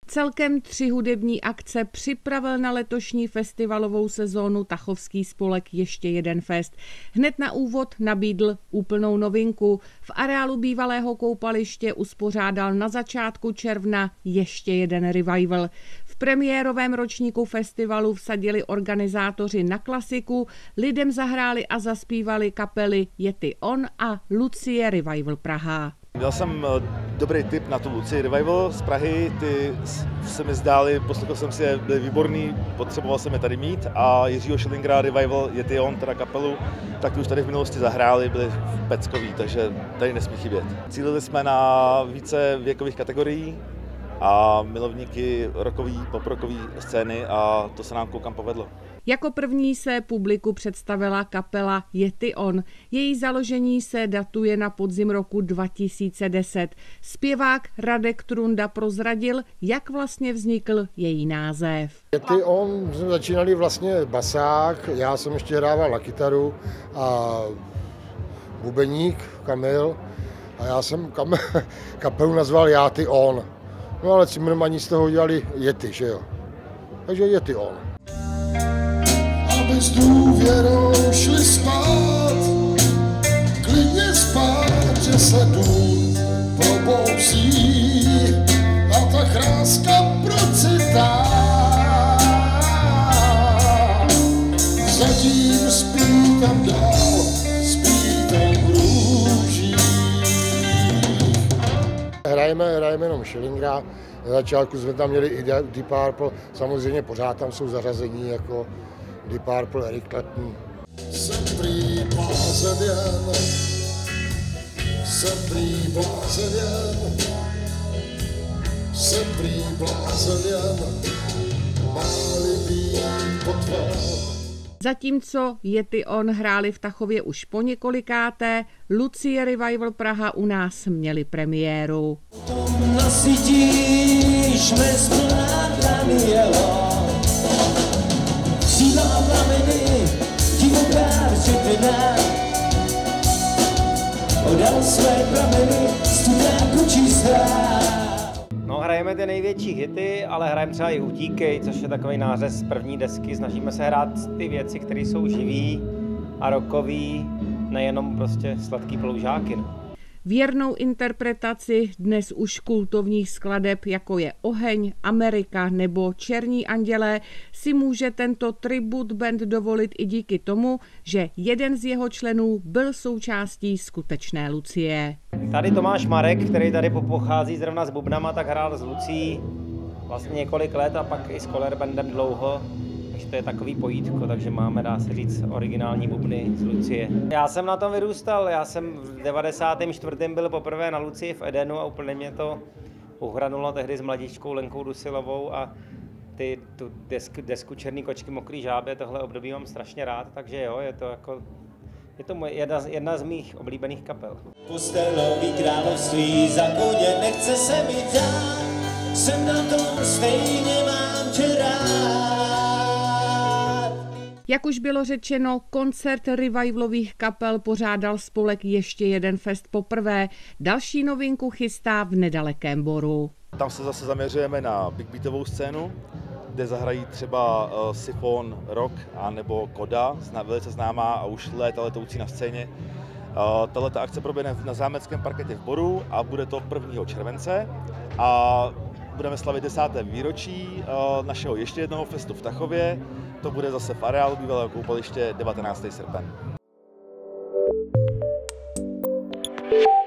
Celkem 3 hudební akce připravil na letošní festivalovou sezónu tachovský spolek Ještě jeden fest. Hned na úvod nabídl úplnou novinku. V areálu bývalého koupaliště uspořádal na začátku června ještě jeden revival. V premiérovém ročníku festivalu vsadili organizátoři na klasiku, lidem zahráli a zaspívali kapely Yeti On a Lucie Revival Praha. Měl jsem dobrý tip na tu Lucii Revival z Prahy, ty se mi zdály, poslouchal jsem si je, byly výborný, potřeboval jsem je tady mít a Jiřího Schillingera Revival Yeti On, teda kapelu, tak už tady v minulosti zahráli, byli peckoví, takže tady nesmí chybět. Cílili jsme na více věkových kategorií a milovníky rockový, poprockový scény a to se nám koukám povedlo. Jako první se publiku představila kapela Yeti On. Její založení se datuje na podzim roku 2010. Zpěvák Radek Trunda prozradil, jak vlastně vznikl její název. Yeti On jsme začínali vlastně basák, já jsem ještě hrával na kytaru a bubeník Kamil a já jsem kapelu nazval Yeti On. No ale Cimrmani z toho udělali Yeti, že jo? Takže Yeti On. Aby s důvěrou šli spát, klidně spát, že se dům probouzí a ta kráska procitá. Zatím spí tam dál, spí tam v růžích. Hrajeme jenom Schillingera. Na začátku jsme tam měli i Deep Purple, samozřejmě pořád tam jsou zařazení jako Deep Purple, Eric Clapton. Jsem prý blázen jen, jsem prý blázen jen, jsem prý blázen jen, má-li být potvrdit. Zatímco Yeti On hráli v Tachově už po několikáté, Lucie Revival Praha u nás měli premiéru. Nasytíš mez plátami jelo, síla a plameny, divoká řetina, odal své prameny, studáku čistá. No, hrajeme ty největší hity, ale hrajeme třeba i Utíkej, což je takový nářez z první desky. Snažíme se hrát ty věci, které jsou živý a rockový, nejenom prostě sladký ploužáky. No. Věrnou interpretaci dnes už kultovních skladeb, jako je Oheň, Amerika nebo Černí andělé, si může tento tribut band dovolit i díky tomu, že jeden z jeho členů byl součástí skutečné Lucie. Tady Tomáš Marek, který tady pochází zrovna s bubnama, tak hrál s Lucí vlastně několik let a pak i s Koller bandem dlouho. Takže to je takový pojítko, takže máme, dá se říct, originální bubny z Lucie. Já jsem na tom vyrůstal, já jsem v 94. byl poprvé na Lucii v Edenu a úplně mě to uhranulo tehdy s mladíčkou Lenkou Dusilovou a tu desku Černý kočky, mokrý žábě, tohle období mám strašně rád, takže jo, je to jedna z mých oblíbených kapel. Postelový království za koně nechce se mi dát, jsem na tom stejně mám tě rád. Jak už bylo řečeno, koncert revivalových kapel pořádal spolek Ještě jeden fest poprvé. Další novinku chystá v nedalekém Boru. Tam se zase zaměřujeme na big beatovou scénu, kde zahrají třeba Sifon Rock a nebo Koda, velice známá a už léta letoucí na scéně. Tato akce proběhne na zámeckém parketě v Boru a bude to 1. července a budeme slavit 10. výročí našeho ještě jednoho festu v Tachově. To bude zase v areálu bývalého koupaliště 19. srpen.